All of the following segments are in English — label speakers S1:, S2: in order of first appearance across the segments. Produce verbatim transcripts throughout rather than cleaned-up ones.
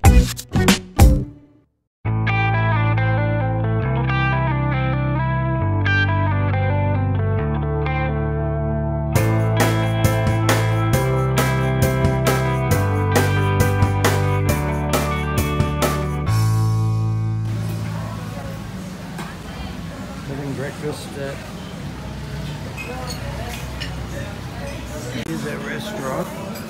S1: Having breakfast at here's that restaurant.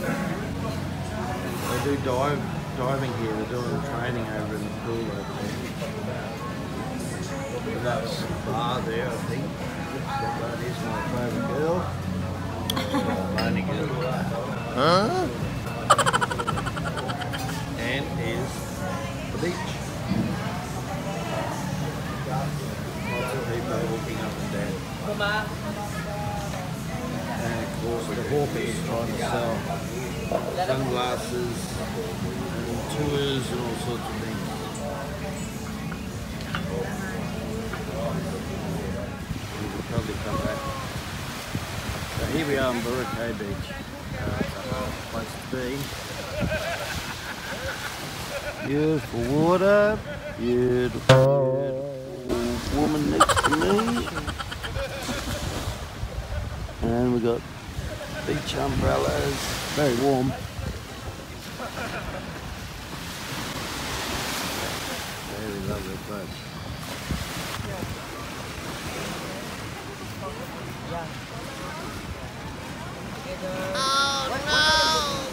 S1: They do dive diving here. They're doing training over in the pool over there. But that's the bar there, I think. That is my favourite girl. My only girl. Huh? And here's the beach. Lots of people walking up and down. And of course the hawker is trying to sell sunglasses and tours and all sorts of things. We could probably come back. So here we are on Boracay Beach. Uh, it's a hard place to be. Beautiful water, beautiful. Woman next to me, and we got beach umbrellas, very warm. Very lovely place. Oh no!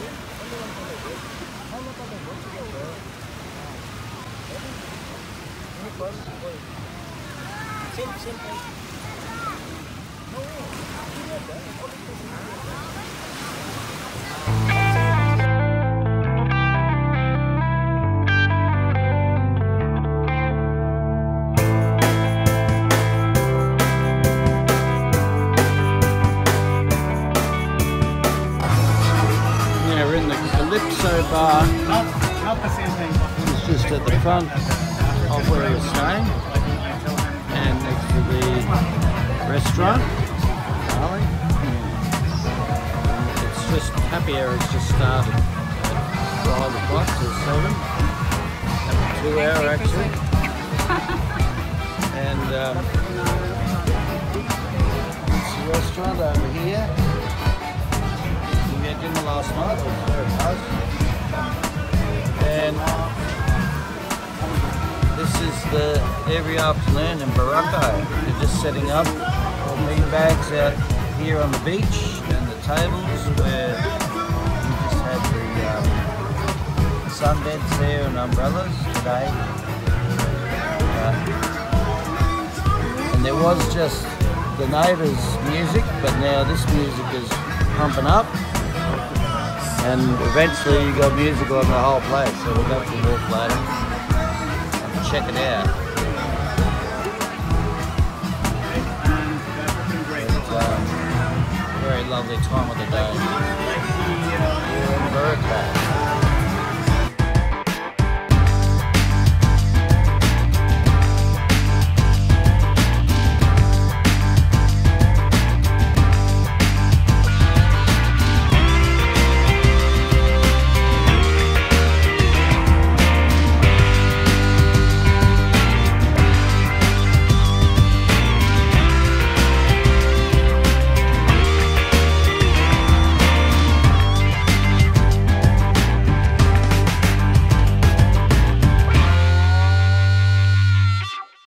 S1: Yeah, we're in the Calypso bar.
S2: Not, not the same thing.
S1: It's just at the front of where we're staying, and next to the restaurant. Darling. It's just happy hour has just started at five o'clock till seven. Two hour actually. And um, it's a restaurant over here. We had dinner last night, it was very nice. And this is the every afternoon in Boracay. They're just setting up all bean bags out here on the beach and the tables where we just had the um, sunbeds there and umbrellas today. Uh, and there was just the neighbours' music, but now this music is pumping up. And eventually you got music on the whole place, so we'll go for a walk later and check it out. It's um, a very lovely time of the day here in Boracay.